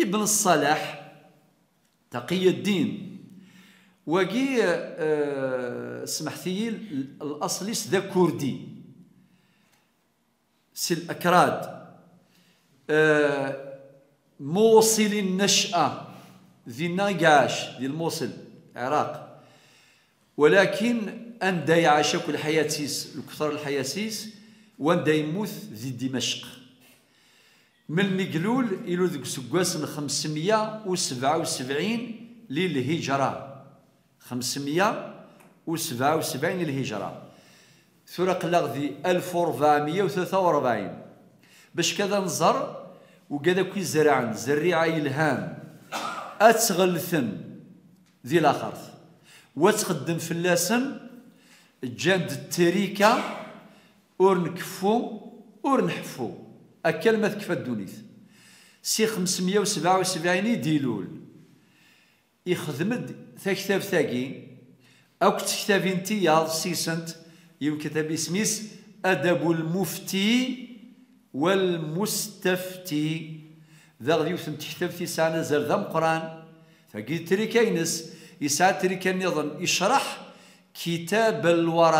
ابن الصلاح تقي الدين وقي سمحتي الأصلي ذا كردي سي الأكراد موصل النشأة ذي النقاش ديال الموصل العراق، ولكن أندا يعيش كل حياتيس الكثر الحياتيس وأندا يموت ذي دمشق من مقلول إلى ذوك سكواس 577 للهجرة، 577 للهجرة ثرق لغذي 1443 باش كذا نزر وكذا كي زرعن زريعة إلهام أتغلثن ذي الآخرث وتخدم في اللسن جاند التريكة اور نكفو اور نحفو الكلمة كفا الدونيث سي 577 ديلول يخدمد ثا كتاب ثاقي أو كتاب انتياض سيسنت يمكن اسميس أدب المفتي والمستفتي ذا غدي يوثم تكتب في ساعة نزل ذا قرآن ثاقي تريكا ينس يسعى تريكا نظن يشرح كتاب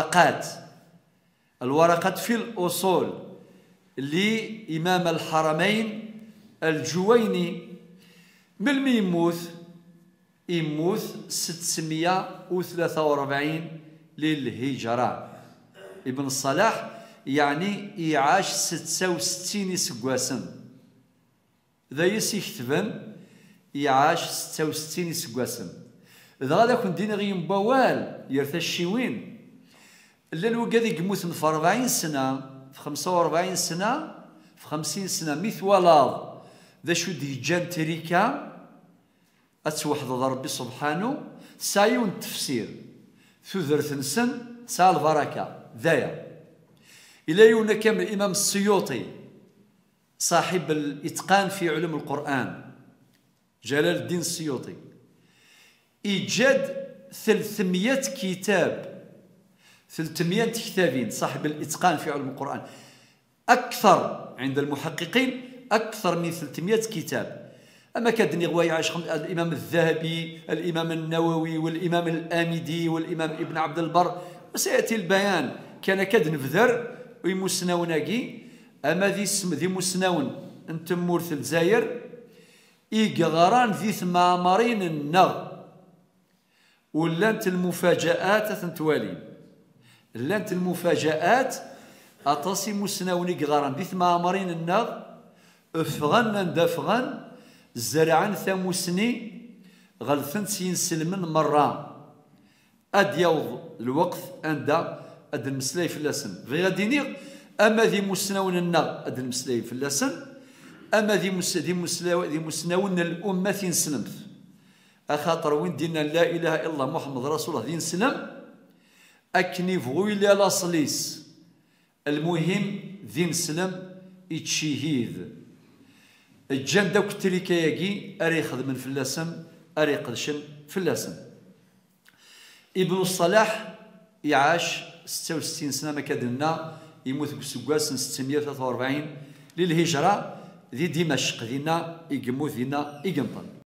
الورقات في الأصول لإمام الحرمين الجويني من يموت 643 للهجرة. ابن الصلاح يعني يعاش 66 سكواسن ذا يكتبن يعاش 66 سكواسن ذا غادا كون دينا غيم بوال يرثى الشيوين اللي الوقادي يموت في 40 سنة في 45 سنة في 50 سنة مثل ولاض ذا شو دي جان تريكا أتوحد ربي سبحانه سايون التفسير ثذرة نسن سال البركة ذايا إلى يونا كامل الإمام السيوطي صاحب الإتقان في علوم القرآن جلال الدين السيوطي إيجاد 300 كتاب 300 كتابين صاحب الإتقان في علوم القرآن أكثر عند المحققين أكثر من 300 كتاب. أما كادني غواي عاش الإمام الذهبي الإمام النووي والإمام الآمدي والإمام ابن عبد البر وسيأتي البيان كان كادن بذر ويمسناوناكي أما ذي مسناون أنتم مورث الجزائر إيقغران ذي ثمامرين النغ ولانت المفاجآت تنتوالي لانت المفاجآت أتصي مسناون إيقغران ذي ثمامرين النغ افغن دافغن زرعان ثموسني غلثن سينسلمن مرة أد يوض الوقت عند أد المسلاي في اللسن غير غادي أما ذي مسناون النغ أد المسلاي في اللسن أما ذي مسناون الأمة تنسلمت أخاطر وين دينا لا إله إلا الله محمد رسول الله دين سلم أكني فغويلا لاصليس المهم ذي سلم يتشيهيذ الجان داوك التريكاياكي أري يخدمن في اللسن أري يقدشن في اللسن. ابن الصلاح يعاش 66 سنة ما كادلنا يموت بسكواس 643 للهجرة ذي دمشق دينا يقموت دينا يقنطن.